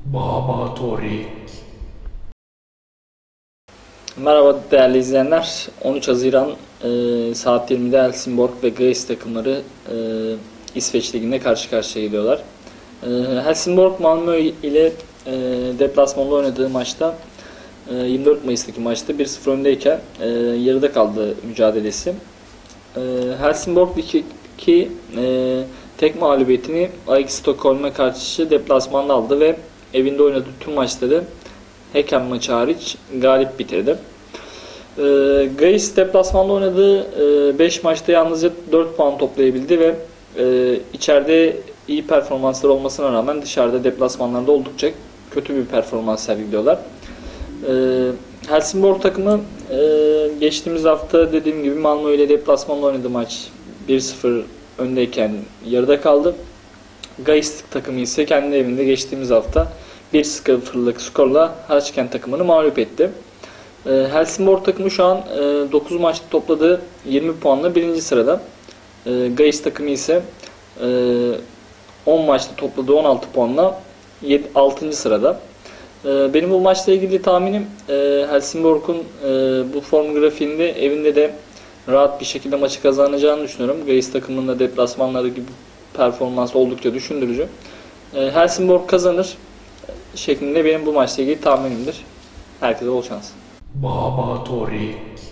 Baba Torik. Merhaba değerli izleyenler. 13 Haziran saat 20'de Helsingborg ve Gais takımları İsveç Ligi'nde karşı karşıya geliyorlar. Helsingborg Malmö ile deplasmanda oynadığı maçta 24 Mayıs'taki maçta 1-0 öndeyken yarıda kaldı mücadelesi. Helsingborg Lig'deki tek mağlubiyetini AEK Stockholm'a karşı deplasmanda aldı ve evinde oynadığı tüm maçları Häcken maçı hariç galip bitirdi. Gais deplasmanda oynadığı 5 maçta yalnızca 4 puan toplayabildi ve içeride iyi performanslar olmasına rağmen dışarıda deplasmanlarda oldukça kötü bir performans sergiliyorlar. Helsingborg takımı geçtiğimiz hafta dediğim gibi Malmö ile deplasmanda oynadığı maç 1-0 öndeyken yarıda kaldı. Gais takımı ise kendi evinde geçtiğimiz hafta 1-0'lık skorla Häcken takımını mağlup etti. Helsingborg takımı şu an 9 maçta topladığı 20 puanla 1. sırada. Gais takımı ise 10 maçta topladığı 16 puanla 6. sırada. Benim bu maçla ilgili tahminim Helsingborg'un bu form grafiğinde evinde de rahat bir şekilde maçı kazanacağını düşünüyorum. Gais takımının da deplasmanlardaki performansı oldukça düşündürücü. Helsingborg kazanır şeklinde benim bu maçla ilgili tahminimdir. Herkese bol şans. Baba Torik.